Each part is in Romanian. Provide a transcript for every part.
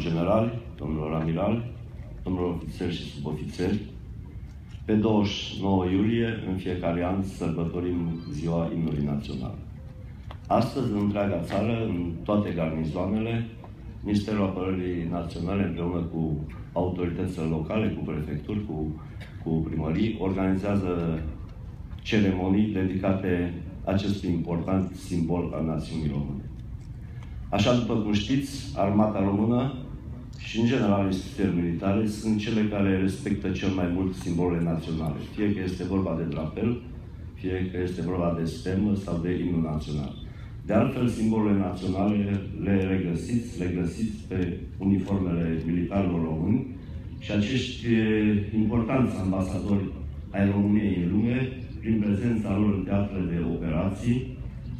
generali, domnilor amirali, domnilor ofițeri și subofițeri, pe 29 iulie, în fiecare an, sărbătorim Ziua Imnului Național. Astăzi, în întreaga țară, în toate garnizoanele, Ministerul Apărării Naționale, împreună cu autoritățile locale, cu prefecturi, cu primării, organizează ceremonii dedicate acestui important simbol al națiunii române. Așa după cum știți, Armata Română și, în general, instituțiile militare sunt cele care respectă cel mai mult simbolurile naționale, fie că este vorba de drapel, fie că este vorba de stemă sau de imnul național. De altfel, simbolurile naționale le găsiți pe uniformele militarilor români și acești importanți ambasadori ai României în lume, prin prezența lor în teatrele de operații,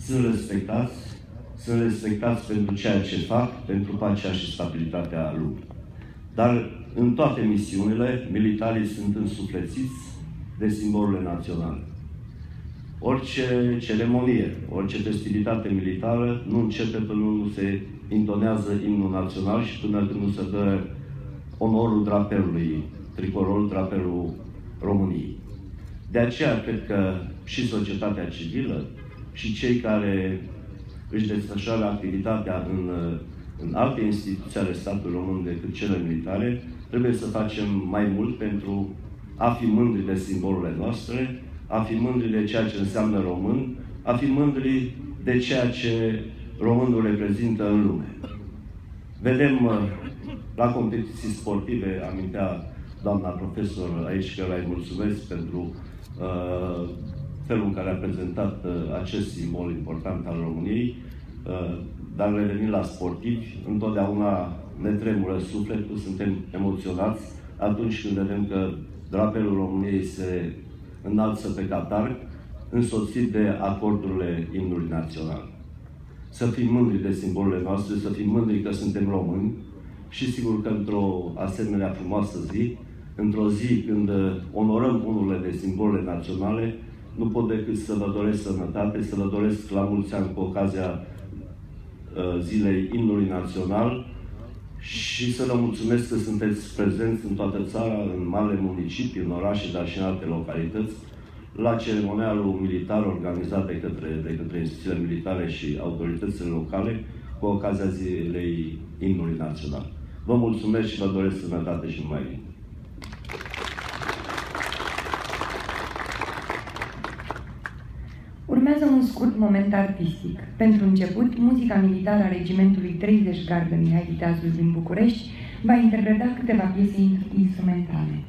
sunt respectați pentru ceea ce fac, pentru pacea și stabilitatea lumii. Dar în toate misiunile, militarii sunt însuflețiți de simbolurile naționale. Orice ceremonie, orice festivitate militară nu începe până nu se intonează imnul național și până când nu se dă onorul drapelului, tricolorul, drapelul României. De aceea, cred că și societatea civilă și cei care își desfășoară activitatea în alte instituții ale statului român decât cele militare, trebuie să facem mai mult pentru a fi mândri de simbolurile noastre, a fi mândri de ceea ce înseamnă român, a fi mândri de ceea ce românul reprezintă în lume. Vedem la competiții sportive, amintea doamna profesor aici, că îi mulțumesc pentru felul în care a prezentat acest simbol important al României, dar revenind la sportivi, întotdeauna ne tremură sufletul, suntem emoționați atunci când vedem că drapelul României se înalță pe catarg, însoțit de acordurile imnului național. Să fim mândri de simbolurile noastre, să fim mândri că suntem români și sigur că într-o asemenea frumoasă zi, într-o zi când onorăm unurile de simbolurile naționale, nu pot decât să vă doresc sănătate, să vă doresc la mulți ani cu ocazia zilei imnului național și să vă mulțumesc că sunteți prezenți în toată țara, în marile municipii, în orașe, dar și în alte localități, la ceremonialul militar organizat de către instituțiile militare și autoritățile locale cu ocazia zilei imnului național. Vă mulțumesc și vă doresc sănătate și numai bine. Urmează un scurt moment artistic. Pentru început, muzica militară a Regimentului 30 Gardă Mihai Viteazul din București va interpreta câteva piese instrumentale.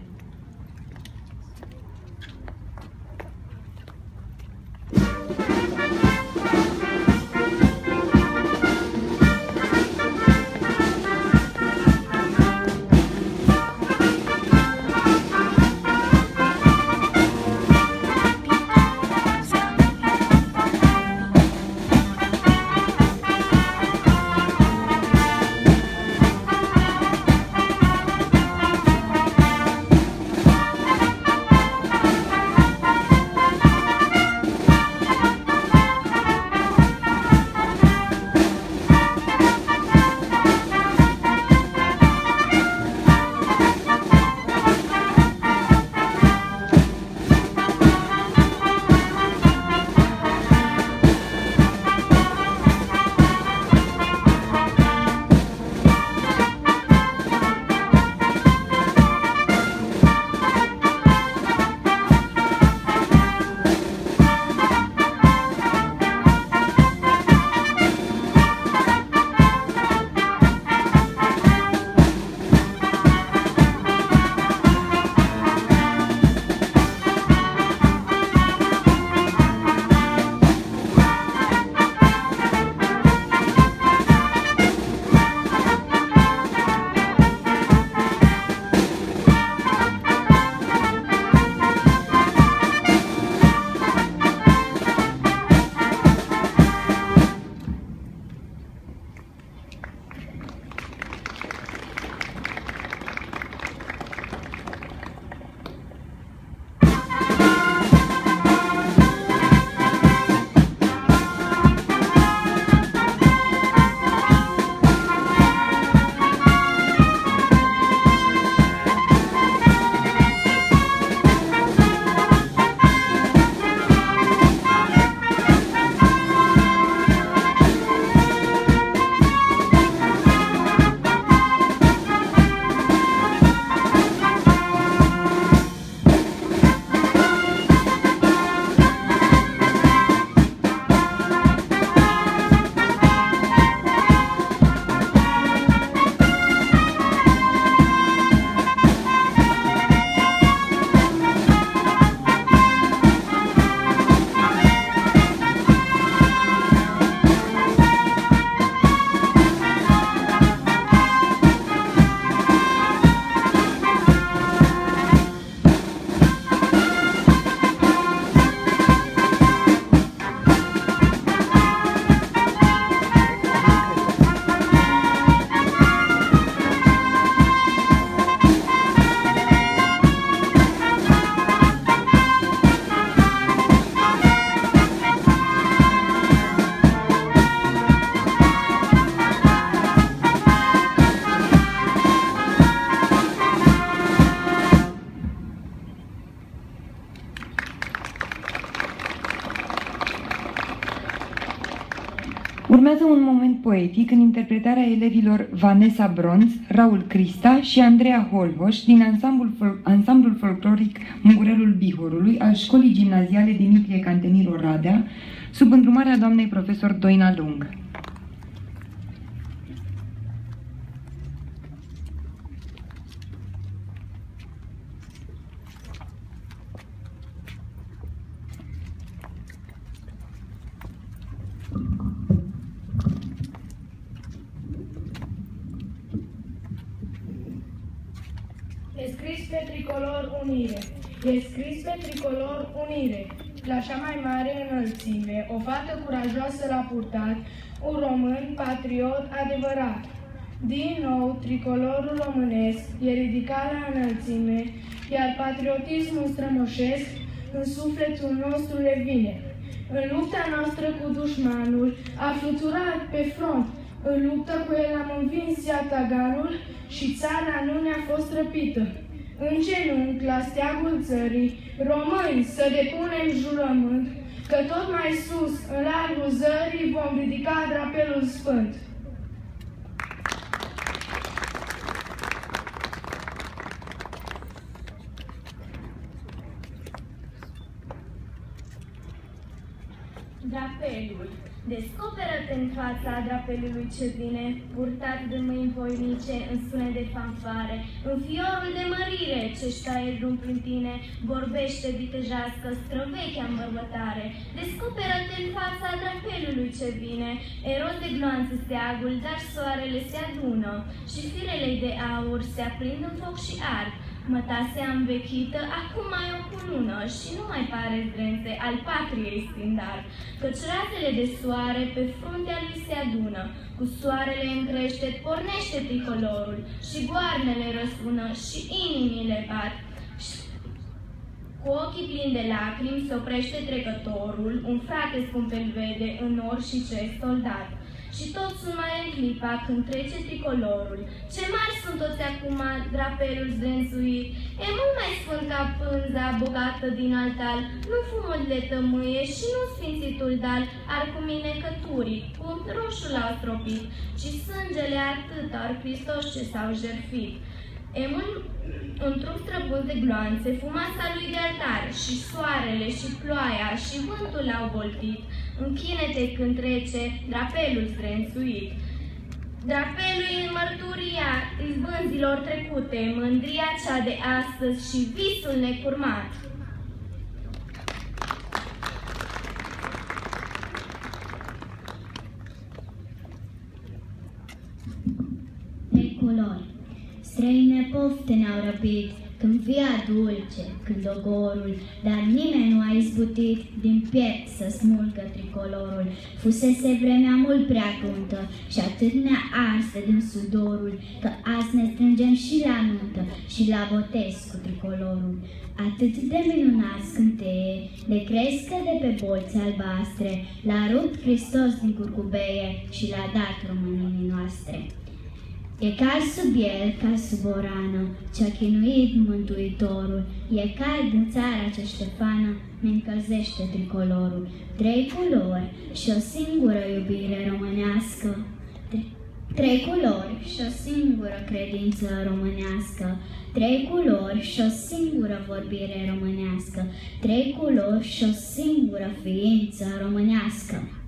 Urmează un moment poetic în interpretarea elevilor Vanessa Bronz, Raul Crista și Andreea Holhoș din ansamblul folcloric Mugurelul Bihorului al Școlii Gimnaziale Dimitrie Cantemir Oradea, sub îndrumarea doamnei profesor Doina Lung. E scris pe tricolor unire, e scris pe tricolor unire, la cea mai mare înălțime, o fată curajoasă l-a purtat, un român patriot adevărat. Din nou, tricolorul românesc e ridicat la înălțime, iar patriotismul strămoșesc în sufletul nostru revine. În lupta noastră cu dușmanul, a fluturat pe front, în luptă cu el am învins iataganul și țara nu ne-a fost răpită. În genunchi, la steagul țării, români, să depunem jurământ, că tot mai sus, în largul zării, vom ridica drapelul sfânt. Drapelul. Descoperă-te în fața drapelului ce vine, purtat de mâini voinice în sunet de fanfare, în fiorul de mărire ce-și taie drum prin tine, vorbește vitejească, străvechea îmbărbătare. Descoperă-te în fața drapelului ce vine, eros de gloanțe steagul, dar soarele se adună și firele de aur se aprind în foc și ard. Mătasea învechită, acum mai o cunună și nu mai pare zdrențe al patriei stindar, căci razele de soare pe fruntea lui se adună, cu soarele în creștet pornește tricolorul și goarnele răsună și inimile bat. Cu ochii plini de lacrimi se oprește trecătorul, un frate scump îl vede în nor și ce soldat. Și toți sunt mai în clipa când trece tricolorul. Ce mari sunt toți acum, drapelul zdrențuit, e mult mai sfânt ca pânza bogată din altar, nu fumul de tămâie și nu sfințitul dal, ar cu minecăturii, cum roșul l-au stropit, ci sângele atâtor Hristos ce s-au jertfit. Într-un străbun de gloanțe, fumasa lui de altar, și soarele, și ploaia, și vântul l-au boltit. Închine-te când trece drapelul zdrențuit. Drapelul e mărturia izbânzilor trecute, mândria cea de astăzi și visul necurmat. Tricolori. Străine pofte ne-au răpit, când via dulce, când ogorul, dar nimeni nu a izbutit din piept să smulgă tricolorul. Fusese vremea mult prea cruntă și atât ne-a ars din sudorul, că azi ne strângem și la nuntă și la botez cu tricolorul. Atât de minunat scânteie, de crescă de pe bolți albastre, l-a rupt Hristos din curcubeie și l-a dat românii noastre. E cald sub el, ca sub o rană, ce-a chinuit Mântuitorul. E cald în țara cea ștefană, ne-încălzește tricolorul. 3 culori și o singură iubire românească. 3 culori și o singură credință românească. 3 culori și o singură vorbire românească. 3 culori și o singură ființă românească.